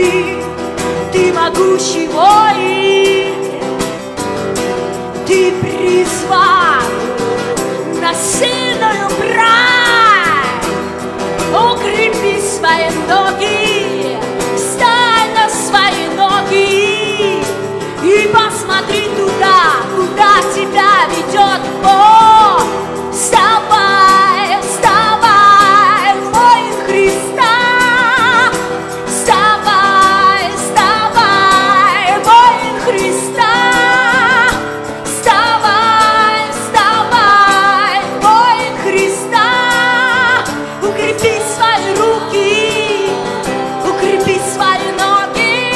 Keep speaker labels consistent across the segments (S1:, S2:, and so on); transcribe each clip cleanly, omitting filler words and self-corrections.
S1: Ты могучий воин, Ты призван на сильную брань. Укрепи свои ноги, встань на свои ноги и посмотри туда, куда тебя ведет Бог. Вставай, вставай, воин Христа. Вставай, вставай, воин Христа. Вставай, вставай, воин Христа. Укрепи свои руки, укрепи свои ноги.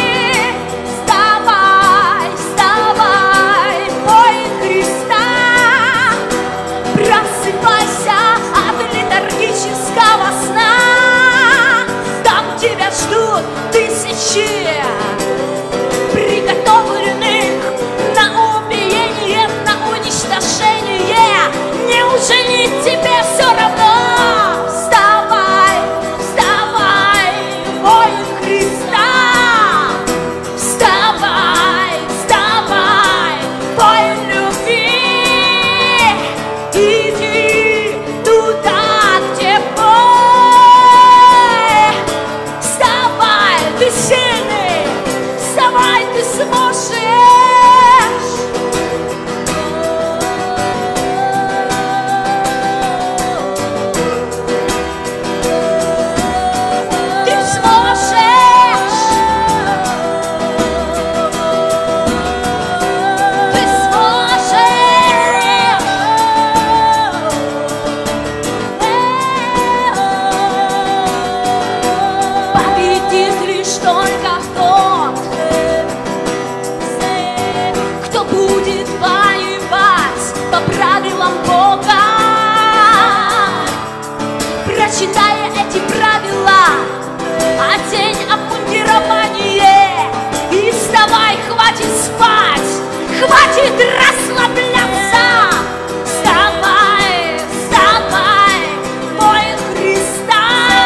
S1: Вставай, вставай, воин Христа. Просыпайся от летаргического сна. Там тебя ждут тысячи приготовленных на убиение, на уничтожение. Неужели тебе все равно? Вставай, вставай, воин Христа. Вставай, вставай, воин любви. Иди туда, где бой. Вставай, ты сильный. Вставай, ты сможешь. Ты сможешь. Ты сможешь. Победит лишь только тот, кто будет воевать по правилам Бога. Прочитая эти правила, одень обмундирование и вставай, хватит спать, хватит расслабляться. Вставай, вставай, воин Христа.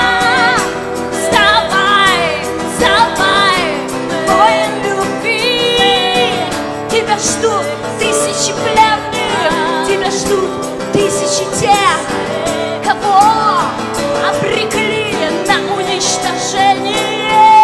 S1: Вставай, вставай, воин любви. Тебя ждут тысячи пленных, тебя ждут тысячи тех, кого обрекли на уничтожение.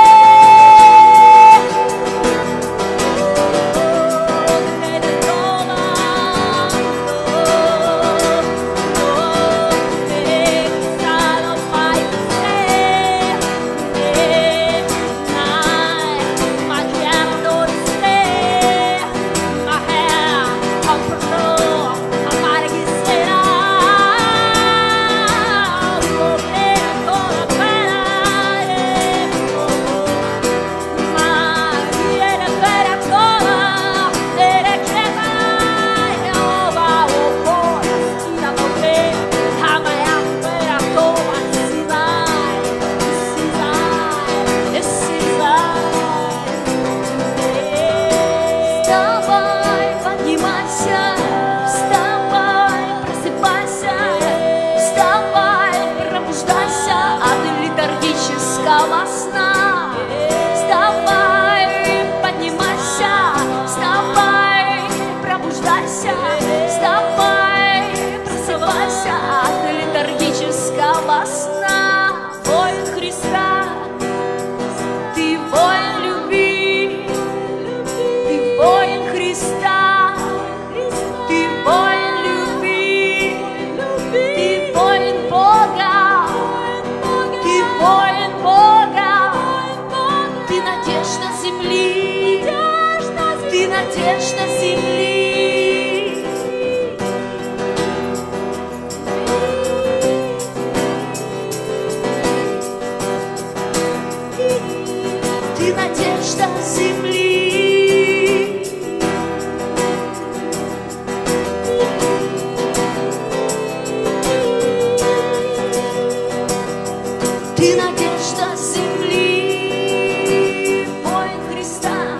S1: Вставай, поднимайся, вставай, просыпайся, вставай, пробуждайся от летаргического сна. Вставай, поднимайся, вставай, пробуждайся, вставай, просыпайся от летаргического сна. Воин Христа, ты воин любви. Ты воин Христа, ты воин любви, ты воин Бога, ты воин Бога, ты надежда земли, ты надежда земли. Ты надежда земли. Ты надежда земли, воин Христа.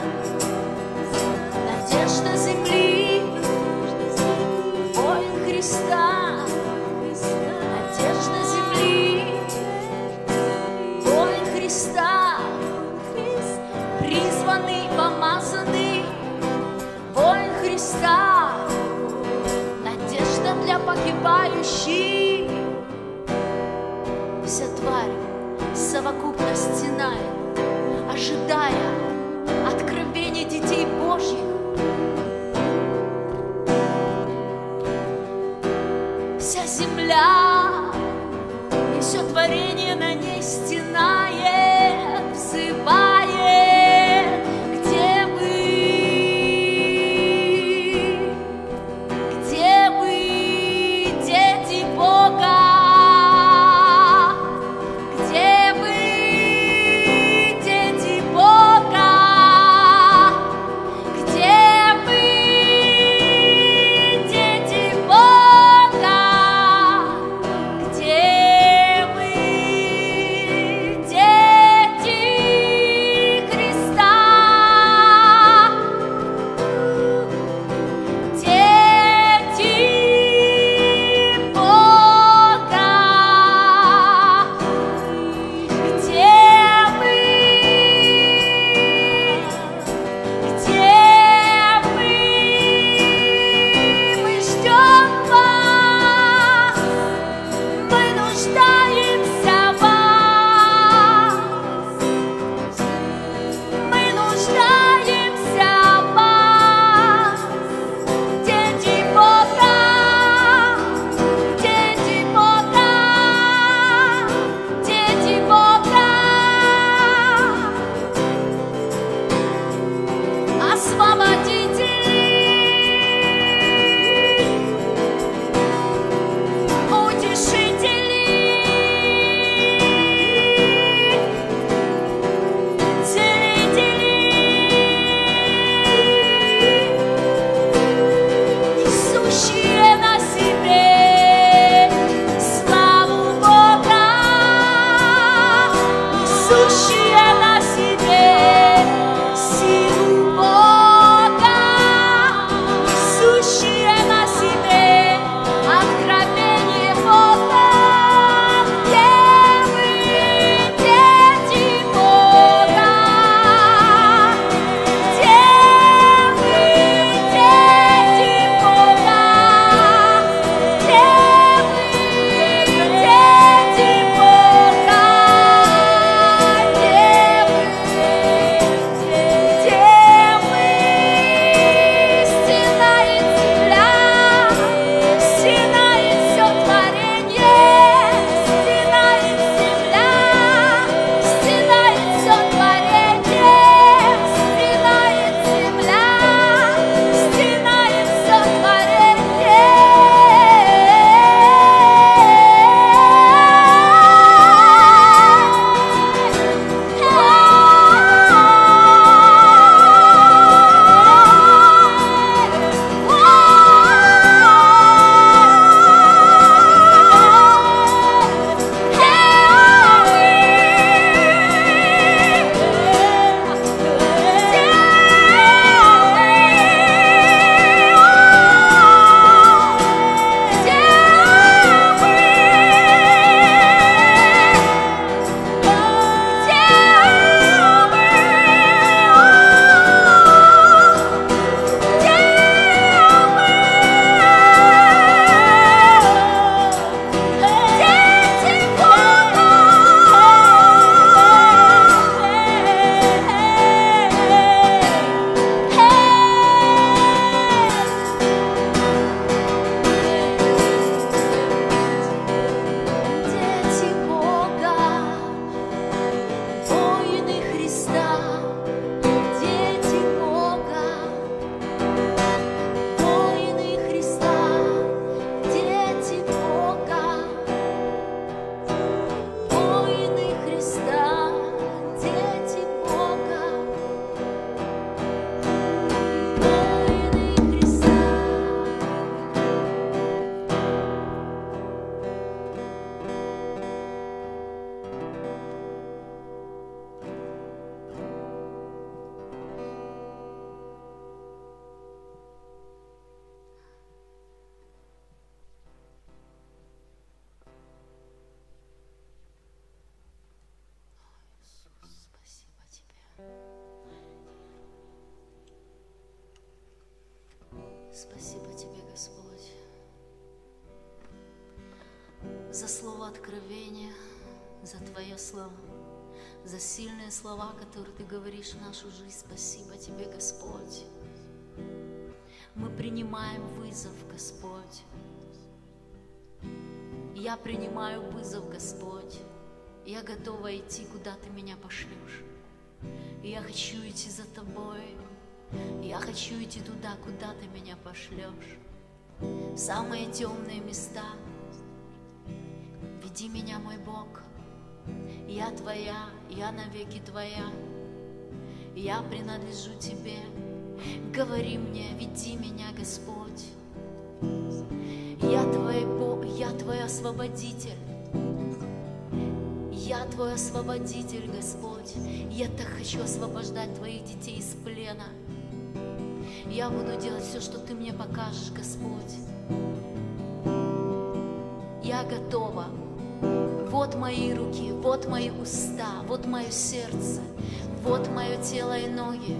S1: Надежда земли, воин Христа. Надежда земли, воин Христа. призванный, помазанный, воин Христа, надежда для погибающих. Вся тварь совокупно стенает, ожидая откровения детей Божьих. Вся земля и все творение на ней стенает, взывает: где вы, дети Бога? Где вы, дети Бога? Где Спасибо Тебе, Господь, за слово откровения, за Твое слово, за сильные слова, которые Ты говоришь в нашу жизнь. Спасибо Тебе, Господь. Мы принимаем вызов, Господь. Я принимаю вызов, Господь. Я готова идти, куда Ты меня пошлешь. Я хочу идти за Тобой. Я хочу идти туда, куда Ты меня пошлешь. В самые темные места. Веди меня, мой Бог. Я Твоя, я навеки Твоя. Я принадлежу Тебе. Говори мне, веди меня, Господь. Я Твой Бог, я Твой освободитель. Я Твой освободитель, Господь. Я так хочу освобождать Твоих детей из плена. Я буду делать все, что Ты мне покажешь, Господь. Я готова. Вот мои руки, вот мои уста, вот мое сердце, вот мое тело и ноги.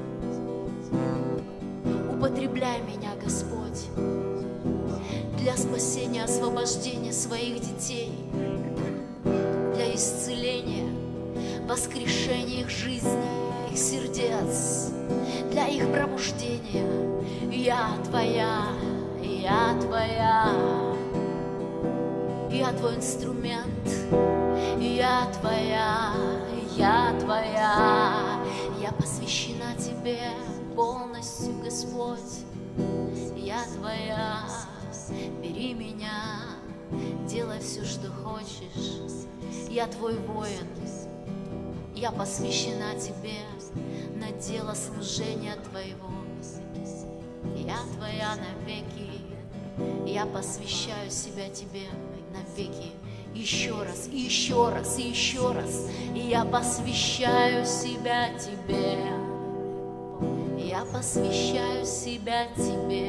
S1: Употребляй меня, Господь, для спасения, освобождения своих детей, для исцеления, воскрешения их жизни, их сердец, для их пробуждения. Я Твоя, я Твоя, я Твой инструмент, я Твоя, я Твоя, я посвящена Тебе полностью, Господь, я Твоя, бери меня, делай все, что хочешь, я Твой воин, я посвящена Тебе на дело служения Твоего, я Твоя навеки, я посвящаю себя Тебе навеки. Еще раз, и еще раз, и еще раз. И я посвящаю себя Тебе. Я посвящаю себя Тебе,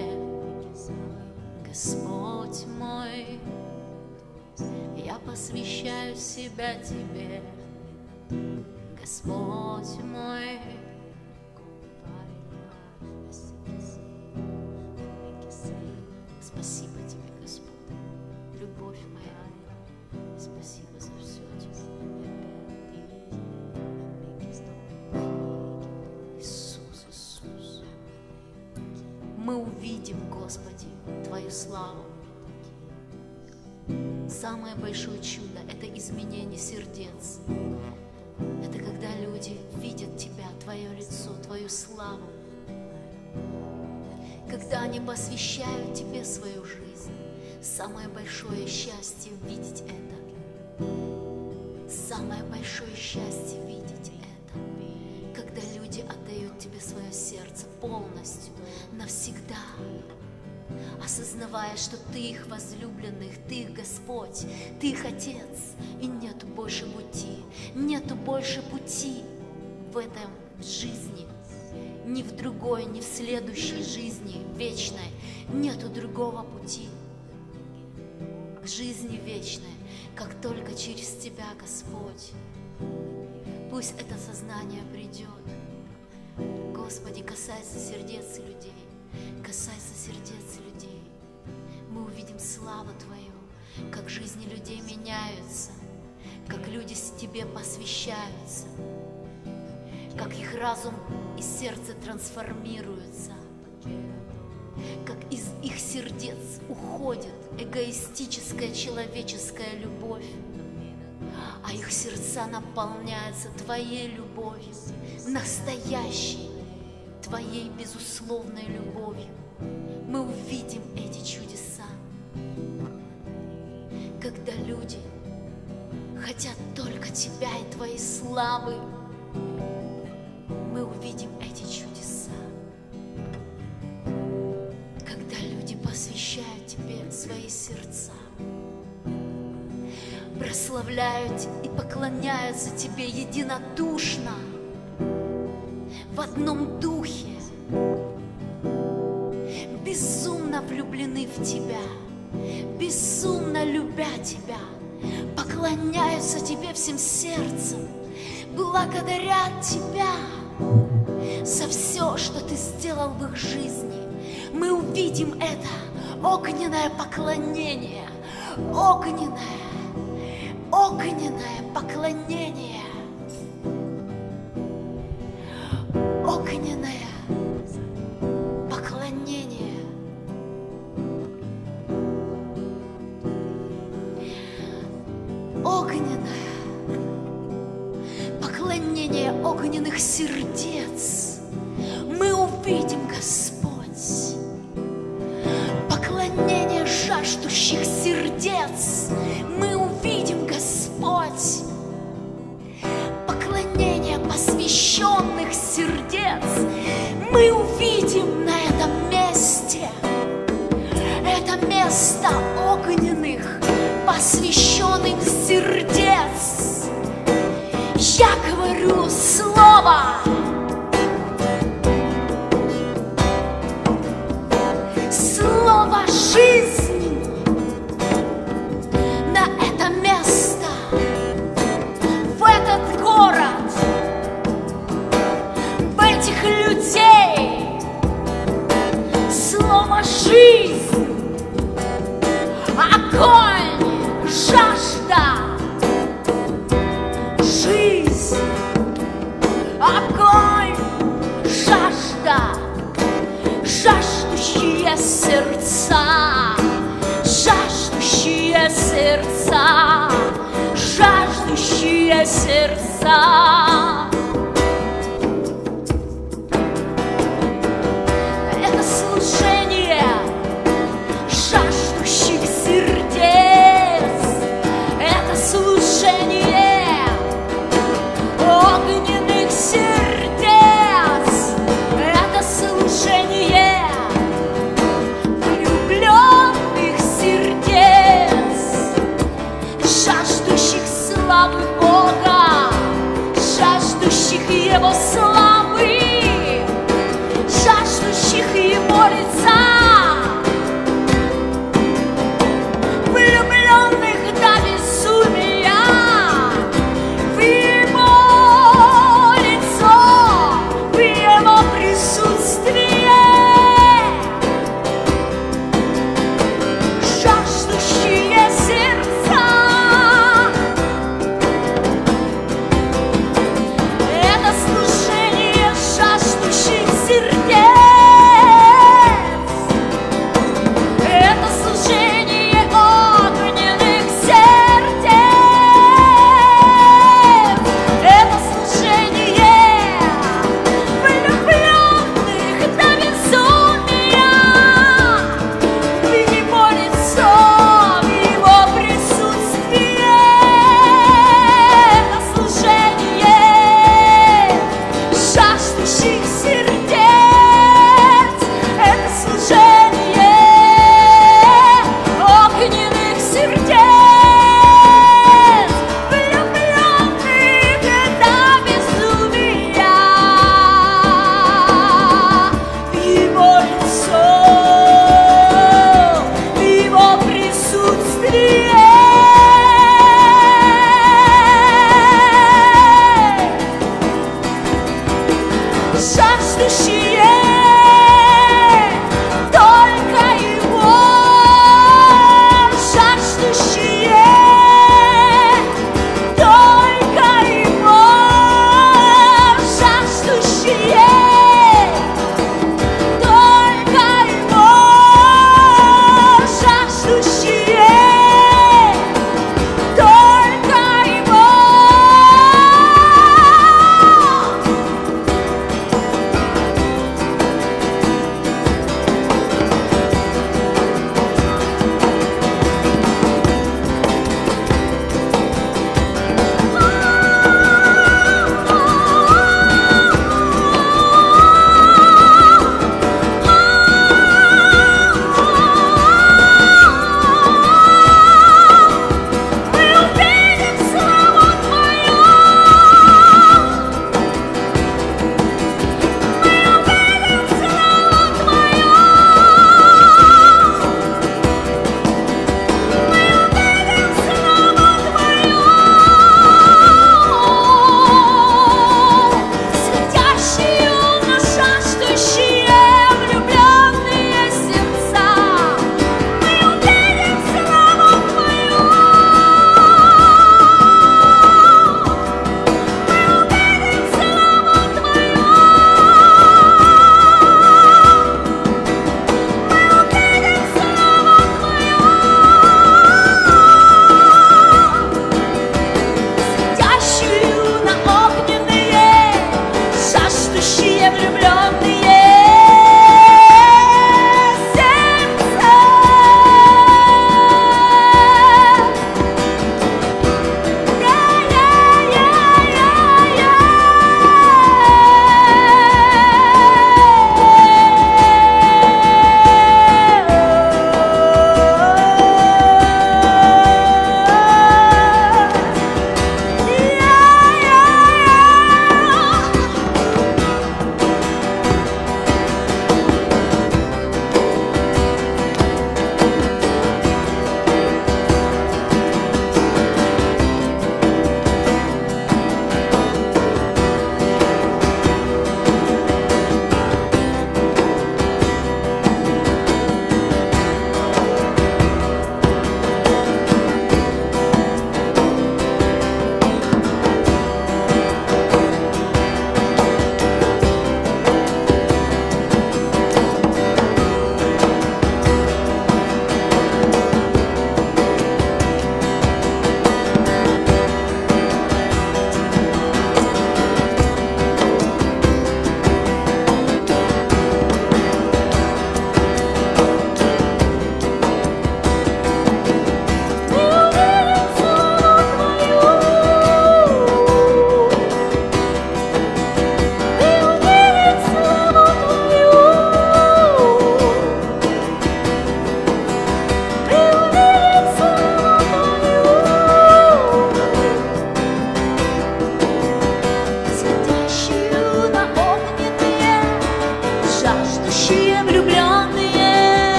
S1: Господь мой. Я посвящаю себя Тебе, Господь мой. Спасибо Тебе, Господь, любовь моя. Спасибо за все Тебе. Иисус, Иисус. Мы увидим, Господи, Твою славу. Самое большое чудо – это изменение сердец. Это когда люди видят Тебя, Твое лицо, Твою славу. Когда они посвящают Тебе свою жизнь. Самое большое счастье – видеть это. Самое большое счастье – видеть это. Когда люди отдают Тебе свое сердце полностью, навсегда, осознавая, что Ты их возлюбленных, Ты их Господь, Ты их Отец, и нету больше пути, нету больше пути в этом жизни, ни в другой, ни в следующей жизни вечной, нету другого пути к жизни вечной, как только через Тебя, Господь. Пусть это сознание придет. Господи, касайся сердец людей, касайся сердец людей. Мы увидим славу Твою, как жизни людей меняются, как люди Тебе посвящаются, как их разум и сердце трансформируются, как из их сердец уходит эгоистическая человеческая любовь, а их сердца наполняются Твоей любовью, настоящей, Твоей безусловной любовью. Мы увидим эти чудеса, когда люди хотят только Тебя и Твоей славы. Мы увидим эти чудеса, когда люди посвящают Тебе свои сердца, прославляют и поклоняются Тебе единодушно, в одном духе, безумно влюблены в Тебя, безумно любя Тебя, поклоняются Тебе всем сердцем, благодарят Тебя за все, что Ты сделал в их жизни. мы увидим это огненное поклонение, огненное поклонение, огненное поклонение. Огненное поклонение огненных сердец мы увидим, Господь. Поклонение жаждущих сердец мы увидим, Господь. Поклонение посвященных сердец мы увидим на этом месте. Это место огненных посвященных сердец. Я говорю слово. Слово жизни на это место, в этот город, в этих людей. Слово жизнь, огонь, жажда, жизнь, огонь, жажда, жаждущие сердца, жаждущие сердца, жаждущие сердца. Это служение жаждущих сердец, это служение огненных сердец, это служение влюбленных сердец, жаждущих славы Бога, жаждущих Его славы, жаждущих Его лица, влюбленных до безумия в Его лицо, в Его присутствие, жаждущие сердца. Это служение жаждущих сердец. Это служение огненных сердец. Это служение влюбленных до безумия в Его лицо, в Его присутствие. Это служение жаждущих сердец. Это служение огненных сердец, влюбленных до безумия в Его лицо, в Его присутствие. Жаждущие только Его, жаждущие только Его, жаждущие только Его, жаждущие только Его.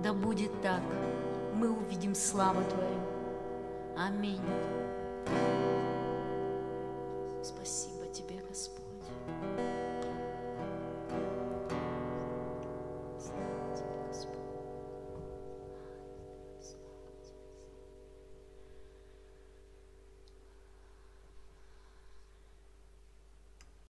S1: Да будет так, мы увидим славу Твою. Аминь.